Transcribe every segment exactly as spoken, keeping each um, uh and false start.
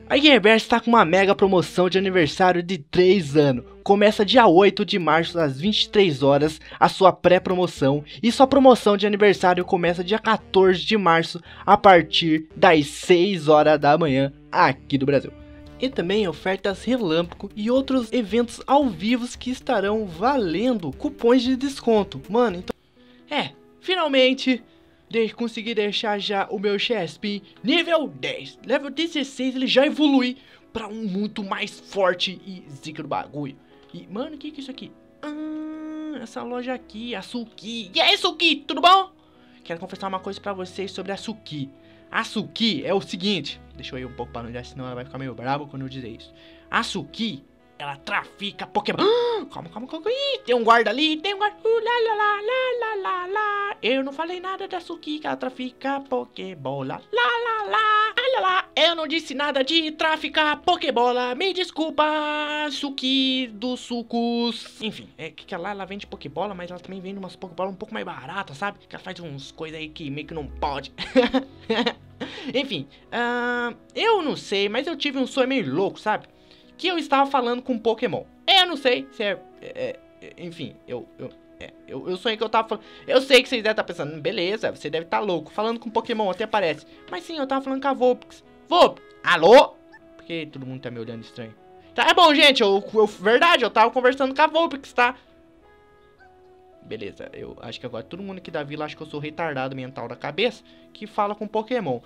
A Gamerverse está com uma mega promoção de aniversário de três anos. Começa dia oito de março às vinte e três horas a sua pré-promoção. E sua promoção de aniversário começa dia quatorze de março a partir das seis horas da manhã aqui do Brasil. E também ofertas relâmpago e outros eventos ao vivo que estarão valendo cupons de desconto. Mano, então... É, finalmente... De conseguir deixar já o meu Chespin nível dez. Level dezesseis ele já evolui pra um muito mais forte e zica do bagulho. E, mano, o que que é isso aqui? Ah, essa loja aqui, a Suki. E aí, Suki, tudo bom? Quero confessar uma coisa pra vocês sobre a Suki. A Suki é o seguinte. Deixa eu ir um pouco pra onde, senão ela vai ficar meio brava quando eu dizer isso. A Suki, ela trafica Pokémon. Ah, calma, calma, calma. Ih, tem um guarda ali, tem um guarda. Uh, lá, lá, lá, lá, lá, lá. Eu não falei nada da Suki, que ela trafica Pokébola. Lá, lá, lá, lá, lá. Eu não disse nada de traficar Pokébola. Me desculpa, Suki dos sucos. Enfim, é que ela, ela vende Pokébola, mas ela também vende umas Pokébola um pouco mais baratas, sabe? Que ela faz uns coisas aí que meio que não pode. Enfim, uh, eu não sei, mas eu tive um sonho meio louco, sabe? Que eu estava falando com um Pokémon. Eu não sei se é... é, é enfim, eu... eu É, eu, eu sonhei que eu tava falando. Eu sei que vocês devem estar pensando, beleza, você deve estar louco. Falando com Pokémon, até parece. Mas sim, eu tava falando com a Vulpix. Vulpix, alô? Porque todo mundo tá me olhando estranho. Tá, é bom, gente, eu, eu, verdade, eu tava conversando com a Vulpix, tá? Beleza, eu acho que agora todo mundo aqui da vila acha que eu sou retardado mental da cabeça que fala com Pokémon.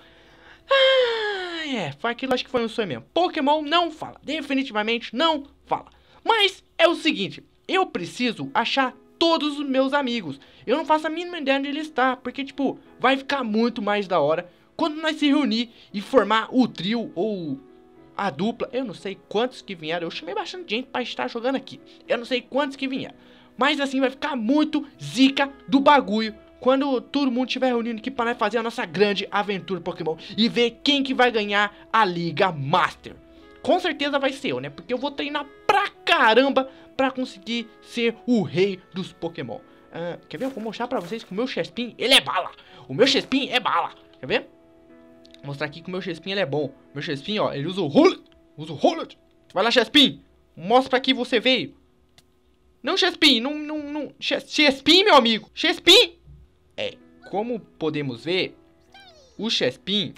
Ah, é, foi aquilo, acho que foi um sonho mesmo. Pokémon não fala, definitivamente não fala. Mas é o seguinte, eu preciso achar todos os meus amigos. Eu não faço a mínima ideia onde ele está, porque, tipo, vai ficar muito mais da hora quando nós se reunir e formar o trio ou a dupla. Eu não sei quantos que vieram. Eu chamei bastante gente pra estar jogando aqui. Eu não sei quantos que vieram. Mas, assim, vai ficar muito zica do bagulho quando todo mundo estiver reunindo aqui para nós fazer a nossa grande aventura Pokémon e ver quem que vai ganhar a Liga Master. Com certeza vai ser eu, né? Porque eu vou treinar pra caramba pra conseguir ser o rei dos Pokémon. Uh, quer ver? Eu vou mostrar pra vocês que o meu Chespin, ele é bala. O meu Chespin é bala. Quer ver? Vou mostrar aqui que o meu Chespin, ele é bom. O meu Chespin, ó, ele usa o Hullet. Usa o Hullet. Vai lá, Chespin. Mostra pra que você veio. Não, Chespin. Não, não, não. Chespin, meu amigo. Chespin. É, como podemos ver, o Chespin...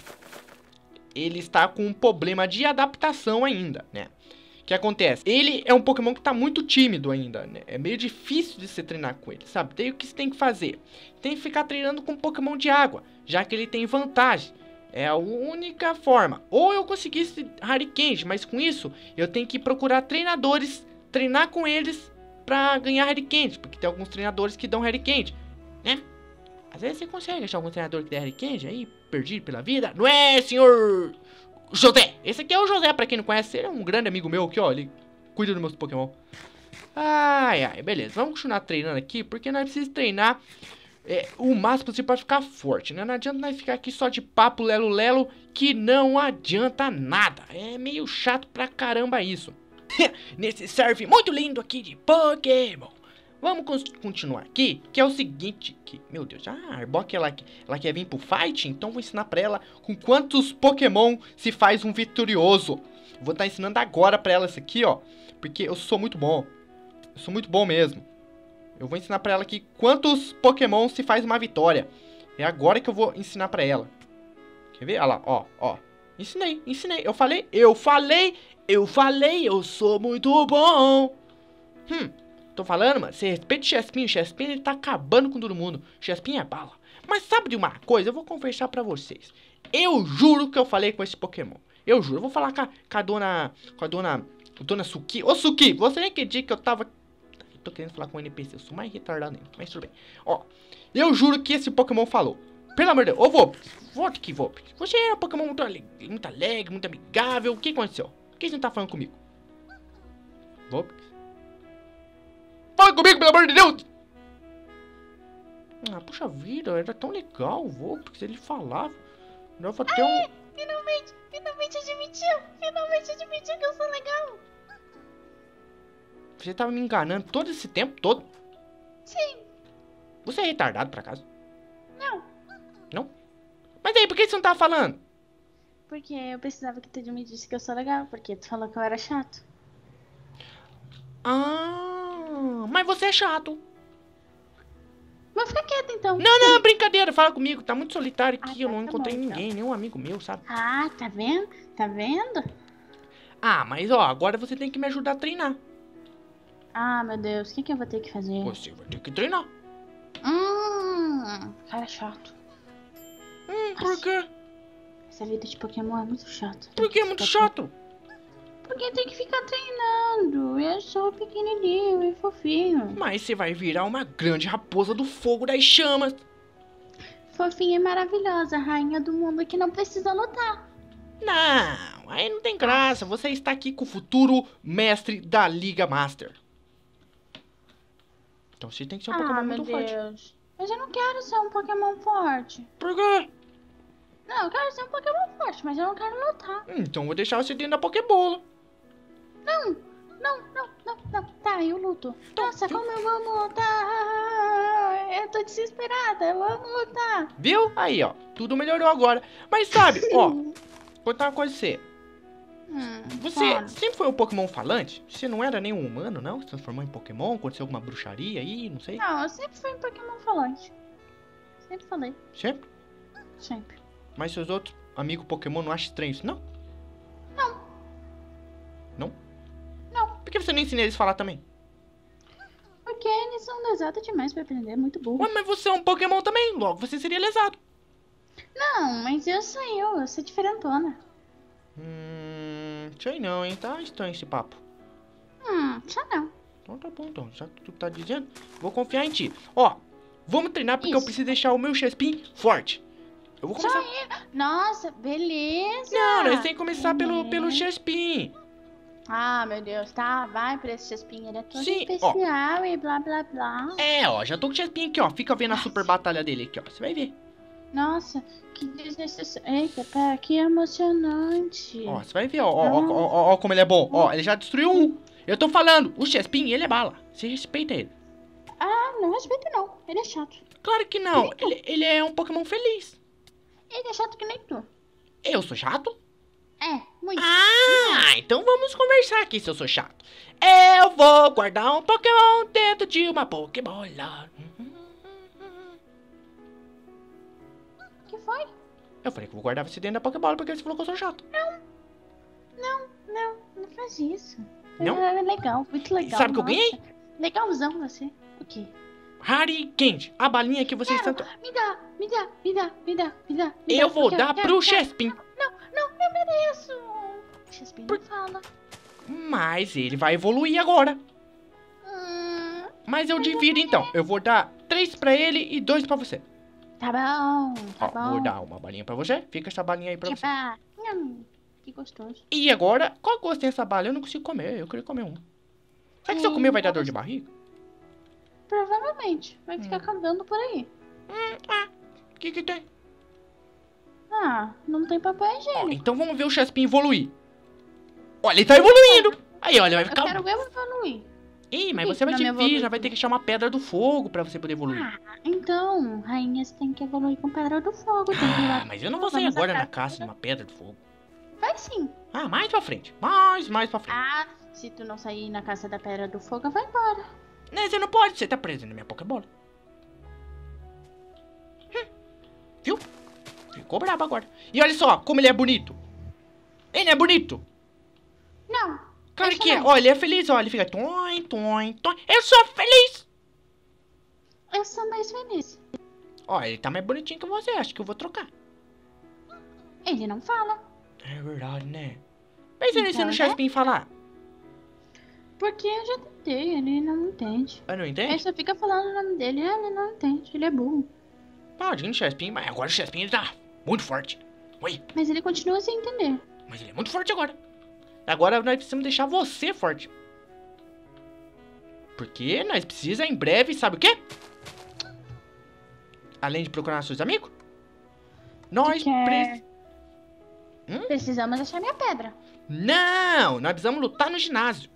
ele está com um problema de adaptação ainda, né? O que acontece? Ele é um Pokémon que está muito tímido ainda, né? É meio difícil de se treinar com ele, sabe? Daí o que você tem que fazer? Tem que ficar treinando com Pokémon de água, já que ele tem vantagem. É a única forma. Ou eu conseguisse Harikenge, mas com isso eu tenho que procurar treinadores, treinar com eles pra ganhar Harikenge, porque tem alguns treinadores que dão Harikenge, né? Às vezes você consegue achar algum treinador que der Harikenge aí, perdido pela vida. Não é, senhor José? Esse aqui é o José, pra quem não conhece. Ele é um grande amigo meu aqui, ó. Ele cuida dos meus Pokémon. Ai, ai, beleza. Vamos continuar treinando aqui, porque nós precisamos treinar é, o máximo possível pra ficar forte, né? Não adianta nós ficar aqui só de papo lelo-lelo, que não adianta nada. É meio chato pra caramba isso. Nesse serve muito lindo aqui de Pokémon. Vamos continuar aqui, que é o seguinte, que, meu Deus, ah, a Arbok, ela, ela quer vir pro fight, então vou ensinar pra ela com quantos Pokémon se faz um vitorioso. Vou estar ensinando agora pra ela isso aqui, ó, porque eu sou muito bom, eu sou muito bom mesmo. Eu vou ensinar pra ela aqui quantos Pokémon se faz uma vitória. É agora que eu vou ensinar pra ela. Quer ver? Olha lá, ó, ó, ensinei, ensinei, eu falei, eu falei, eu falei, eu sou muito bom. Hum... Tô falando, mano, você respeita o Chespin, o Chespin ele tá acabando com todo mundo. O Chespin é bala. Mas sabe de uma coisa? Eu vou confessar pra vocês. Eu juro que eu falei com esse Pokémon. Eu juro, eu vou falar com a, com a dona... Com a dona... Com a dona Suki. Ô, Suki, você nem acredita que eu tava... Eu tô querendo falar com o N P C, eu sou mais retardado ainda, mas tudo bem. Ó, eu juro que esse Pokémon falou. Pelo amor de Deus, ô, Vulpix, volte aqui, Vulpix. Você é um Pokémon muito alegre, muito alegre, muito amigável. O que aconteceu? Por que você não tá falando comigo? Vulpix? Fala comigo, pelo amor de Deus! Ah, puxa vida, era tão legal o Vulpix, ele falava. Dava até um... Aê, finalmente, finalmente admitiu, finalmente admitiu que eu sou legal. Você tava me enganando todo esse tempo todo? Sim. Você é retardado, por acaso? Não. Não? Mas aí, por que você não tava falando? Porque eu precisava que tu me disse que eu sou legal, porque tu falou que eu era chato. Ah, mas você é chato. Mas fica quieto então. Não, não, brincadeira, fala comigo. Tá muito solitário aqui, Ah, eu tá, não tá encontrei bom, então. ninguém, nenhum amigo meu, sabe? Ah, tá vendo? Tá vendo? Ah, mas ó, agora você tem que me ajudar a treinar. Ah, meu Deus, o que, que eu vou ter que fazer? Você vai ter que treinar. Hum, cara chato. Hum, por quê? Essa vida de Pokémon é muito chata. Por que é muito chato? Porque tem que ficar treinando. Eu sou pequenininho e fofinho. Mas você vai virar uma grande raposa do fogo das chamas. Fofinha e maravilhosa, rainha do mundo que não precisa lutar. Não, aí não tem graça. Você está aqui com o futuro mestre da Liga Master. Então você tem que ser um Ah, Pokémon meu muito forte. Deus. Mas eu não quero ser um Pokémon forte. Por quê? Não, eu quero ser um Pokémon forte, mas eu não quero lutar. Então eu vou deixar você dentro da Pokébola. Não, não, não, não, não. Tá, eu luto. Nossa, viu? como eu amo lutar. Eu tô desesperada, eu amo lutar. Viu? Aí, ó. Tudo melhorou agora. Mas sabe, ó. Vou contar uma coisa pra você. Hum, Você fala. sempre foi um Pokémon falante? Você não era nenhum humano, não? Se transformou em Pokémon? Aconteceu alguma bruxaria aí? Não sei. Não, eu sempre fui um Pokémon falante. Sempre falei, Sempre? sempre. Mas seus outros amigos Pokémon não acham estranho isso, não? Não. Não? Não. Por que você não ensina eles a falar também? Porque eles são lesados demais pra aprender, é muito burro. Ué, mas você é um Pokémon também, logo você seria lesado. Não, mas eu sou eu, eu sou diferentona. Hum, sei não, hein? Tá estranho esse papo. Hum, só não. Então tá bom, então. Já que tu tá dizendo, vou confiar em ti. Ó, vamos treinar porque eu Isso. preciso deixar o meu Chespin forte. Eu vou Só começar... ele. Nossa, beleza. Não, nós tem que começar pelo, É. pelo Chespin. Ah, meu Deus, tá, vai pra esse Chespin, ele é todo Sim, especial e blá blá blá. É, ó, já tô com o Chespin aqui, ó. Fica vendo a super batalha dele aqui, ó. Você vai ver. Nossa, que desnecessário. Eita, pera, que emocionante. Ó, você vai ver, ó, ó, ó, ó, ó, ó como ele é bom. Ó, ele já destruiu um. Eu tô falando, o Chespin, ele é bala. Você respeita ele. Ah, não respeito não, ele é chato. Claro que não. Ele, ele é um Pokémon feliz. Ele é chato que nem tu. Eu sou chato? É, muito. Ah, então vamos conversar aqui se eu sou chato. Eu vou guardar um Pokémon dentro de uma Pokébola. Que foi? Eu falei que vou guardar você dentro da Pokébola porque você falou que eu sou chato. Não, não, não faz isso. Não? É legal, muito legal. sabe o que eu ganhei? nossa. Legalzão você. O quê? Harry Candy, a balinha que vocês Quero. tanto... Me dá, me dá, me dá, me dá, me dá. Me Eu dá. vou quero, dar quero, pro quero. Chespin. Não, não, eu mereço. Chespin não fala. Mas ele vai evoluir agora. Hum, Mas eu divido então. Eu vou dar três pra ele e dois pra você. tá bom, tá Ó, bom. vou dar uma balinha pra você. Fica essa balinha aí pra você. Eba. Hum, que gostoso. E agora, qual gosto tem essa bala? Eu não consigo comer. Eu queria comer uma. Será que se eu comer vai dar dor de barriga? Provavelmente. Vai ficar cagando por aí. Hum, ah, o que que tem? Ah, não tem papel Ó, higiênico. então vamos ver o Chespin evoluir. Olha, ele tá evoluindo. Aí, olha, vai Eu ficar... quero eu evoluir. Ih, mas Por que você vai que ter não que me vir, evolui já vai ter também? que chamar Pedra do Fogo pra você poder evoluir. Ah, então, rainhas tem que evoluir com pedra do fogo. Tem que ir lá. Ah, mas eu não vou sair Vamos agora na na casa. caça de uma Pedra do Fogo. Vai sim. Ah, mais pra frente. Mais, mais pra frente. Ah, se tu não sair na caça da pedra do fogo, vai embora. Não, você não pode, você tá preso na minha Pokébola. Hum, viu? Ficou brabo agora. E olha só, como ele é bonito. Ele é bonito. Não. Claro Acho que é. não. Ó, ele é feliz, ó. Ele fica toim, toim, toim. Eu sou feliz. Eu sou mais feliz. Ó, ele tá mais bonitinho que você. Acho que eu vou trocar. Ele não fala. É verdade, né? Pensa nisso Então, no né? Chespin falar. Porque eu já tentei, ele não entende. Ah, não Ele entende? só fica falando o nome dele, ah, ele não entende, ele é burro. Pode ir no Chespin, mas agora o Chespin ele tá muito forte. Oi, Mas ele continua sem entender. mas ele é muito forte agora. Agora nós precisamos deixar você forte. Porque nós precisamos em breve, sabe o quê? Além de procurar seus amigos, nós quer? precisamos... Precisamos achar minha pedra. Não, nós precisamos lutar no ginásio.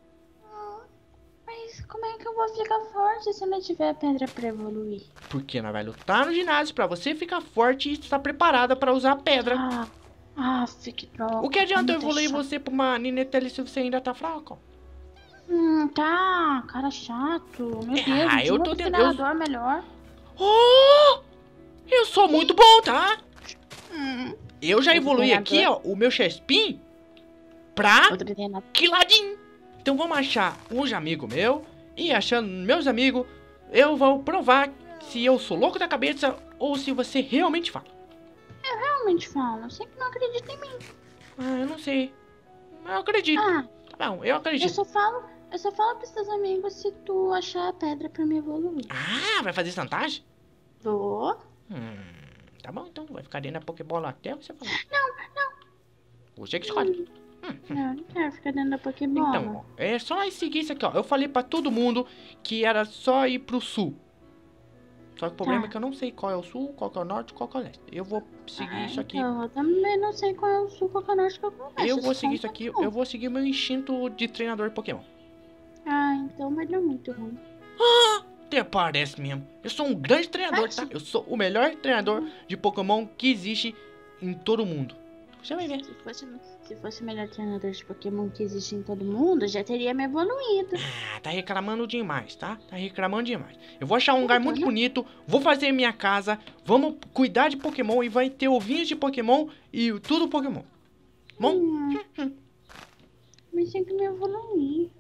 Mas como é que eu vou ficar forte se não tiver pedra pra evoluir? Porque nós vai lutar no ginásio pra você ficar forte e estar preparada pra usar a pedra. Ah, Ah, que droga. O que adianta eu Muito evoluir chato. você pra uma Ninetale se você ainda tá fraco? Hum, tá, cara chato. Meu Ah, Deus, me eu diga tô outro tentando- treinador melhor. Oh! Eu sou muito bom, tá? Hum, Eu já Outro evoluí treinador? aqui, ó, o meu Chespin pra outro treinador. Quiladin. Então vamos achar uns amigos meus e achando meus amigos, eu vou provar se eu sou louco da cabeça ou se você realmente fala. Realmente fala, eu sempre não acredito em mim. Ah, eu não sei. Eu acredito. Ah, Tá bom, eu eu acredito. só falo, eu só falo pros teus amigos se tu achar a pedra pra me evoluir. Ah, vai fazer chantagem? Vou. Hum, tá bom então, vai ficar dentro da Pokébola até você falar. Não, não. Você que escolhe. Não, não quero ficar dentro da Pokébola. Então, ó, é só seguir isso aqui, ó. Eu falei pra todo mundo que era só ir pro sul. Só que o problema Tá. é que eu não sei qual é o sul, qual que é o norte, qual que é o leste. Eu vou seguir Ah, isso aqui. então, eu também não sei qual é o sul, qual é o norte, qual é o oeste. Eu vou só seguir um isso aqui, Pokémon. eu vou seguir o meu instinto de treinador Pokémon. Ah, então vai dar muito ruim. Até parece mesmo. Eu sou um grande treinador, tá? Eu sou o melhor treinador de Pokémon que existe em todo o mundo. Você vai ver. Se fosse, se fosse o melhor treinador de Pokémon que existe em todo mundo, eu já teria me evoluído. Ah, tá reclamando demais, tá? Tá reclamando demais. Eu vou achar um lugar tô, muito né? bonito, vou fazer minha casa, vamos cuidar de Pokémon e vai ter ovinhos de Pokémon e tudo Pokémon. Bom? Hum, mas tem que me evoluir.